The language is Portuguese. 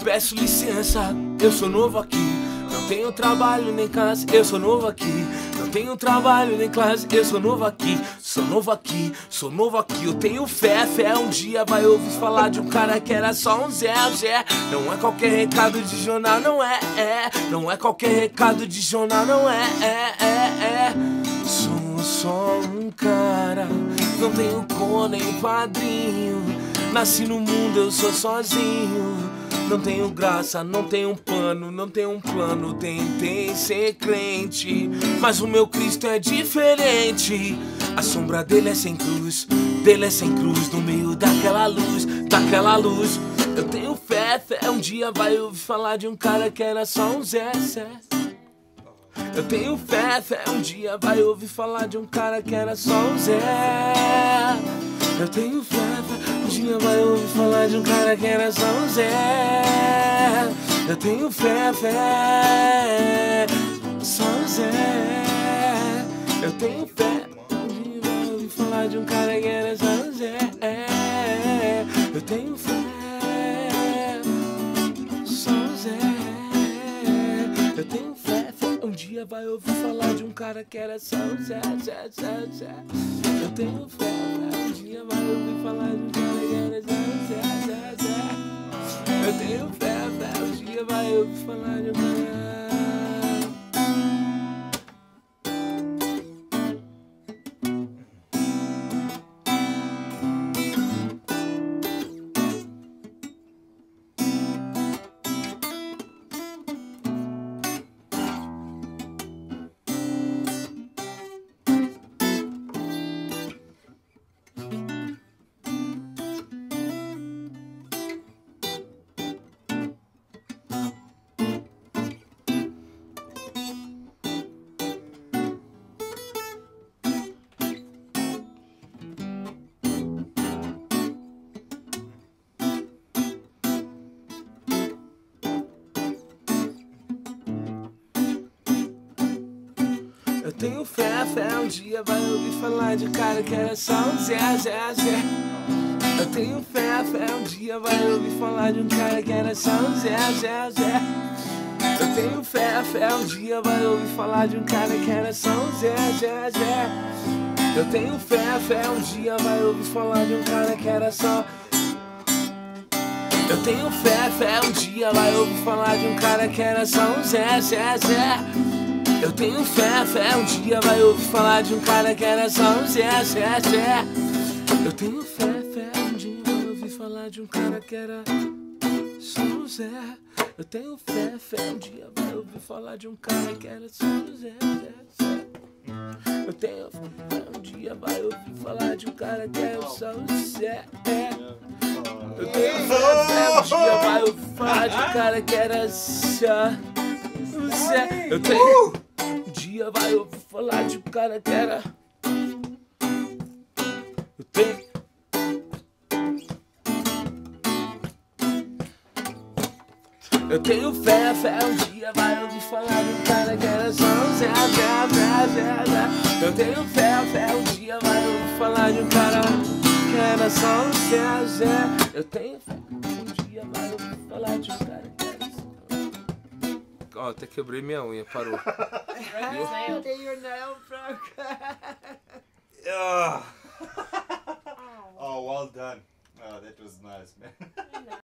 Peço licença, eu sou novo aqui. Não tenho trabalho nem classe, eu sou novo aqui. Não tenho trabalho nem classe, eu sou novo aqui. Sou novo aqui, sou novo aqui. Eu tenho fé, fé um dia vai ouvir falar de um cara que era só um Zé. Não é qualquer recado de jornal, não é. Não é qualquer recado de jornal, não é. Sou só um cara, não tenho cor nem padrinho. Nasci no mundo, eu sou sozinho. Não tenho graça, não tenho pano, não tenho um plano. Tentei ser crente, mas o meu Cristo é diferente. A sombra dele é sem cruz, dele é sem cruz. No meio daquela luz, daquela luz. Eu tenho fé, fé um dia vai ouvir falar de um cara que era só um Zé. Eu tenho fé, fé um dia vai ouvir falar de um cara que era só um Zé. Eu tenho fé, fé um dia vai ouvir falar de um cara que era só um Zé. Eu tenho fé, fé, só um Zé. Eu tenho fé, um dia vai ouvir falar de um cara que era só um Zé. Eu tenho fé, só um Zé. Eu tenho fé, fé um dia vai ouvir falar de um cara que era só um Zé. Eu tenho fé, um dia vai ouvir falar de um cara que era só um Zé. Eu tenho fé, um dia vai ouvir falar de um cara. Eu tenho fé, fé um dia vai ouvir falar de um cara que era só um Zé. Eu tenho fé, fé um dia vai ouvir falar de um cara que era só um Zé. Eu tenho fé, fé um dia vai ouvir falar de um cara que era só um Zé. Eu tenho fé, fé um dia vai ouvir falar de um cara que era só. Eu tenho fé, fé um dia vai ouvir falar de um cara que era só um Zé. Eu tenho fé, fé um dia vai ouvir falar de um cara que era só um Zé. Eu tenho fé, fé um dia vai ouvir falar de um cara que era só um Zé. Eu tenho fé, fé um dia vai ouvir falar de um cara que era só um Zé. Eu tenho fé um dia vai ouvir falar de um cara que era só um Zé. Eu tenho fé um dia vai ouvir falar de um cara que era só um Zé. Eu tenho um dia vai ouvir falar de um cara que era. Eu tenho. Eu tenho fé, fé um dia vai ouvir falar de um cara que era só um Zé. Eu tenho fé, fé um dia vai ouvir falar de um cara que era só um Zé. Eu tenho fé, um dia vai ouvir falar de um cara que era só. Ó, até quebrei minha unha, parou. Your nail broke. Oh, well done. Oh, that was nice, man.